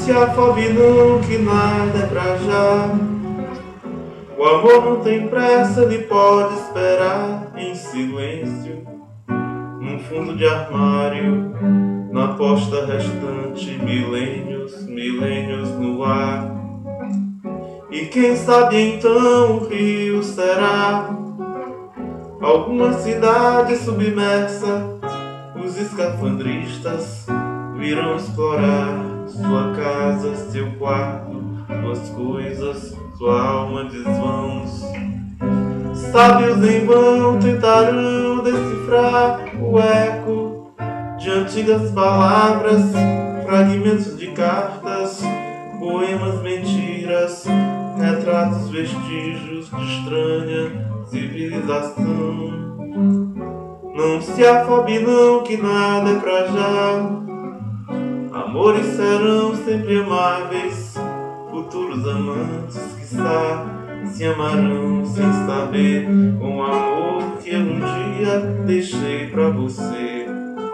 se afobe não, que nada é pra já. O amor não tem pressa, ele pode esperar em silêncio, num fundo de armário, na posta restante, milênios, milênios no ar. E quem sabe então o rio será alguma cidade submersa. Os escafandristas virão explorar sua casa, seu quarto, suas coisas, sua alma desvãos. Sábios em vão tentarão decifrar o eco de antigas palavras, fragmentos de cartas, poemas, mentiras, retratos, vestígios de estranha civilização. Não se afobe não, que nada é pra já. Amores serão sempre amáveis, futuros amantes, quiçá, se amarão sem saber, com o amor que eu um dia deixei pra você.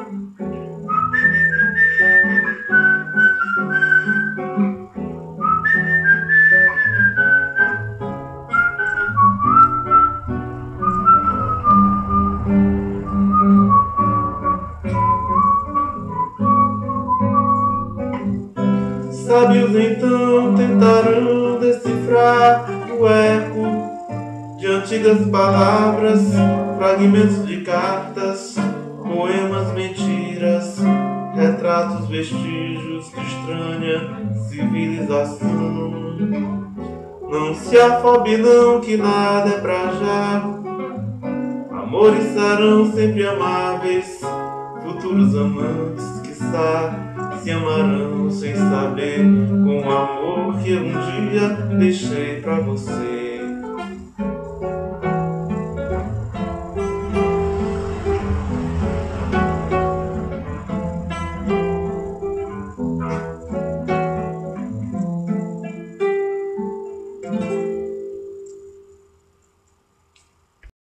Sábios então tentarão decifrar o eco de antigas palavras, fragmentos de cartas, poemas, mentiras, retratos, vestígios de estranha civilização. Não se afobe não, que nada é pra já. Amores serão sempre amáveis, futuros amantes, quiçá, se amarão sem saber, com o amor que eu um dia deixei pra você.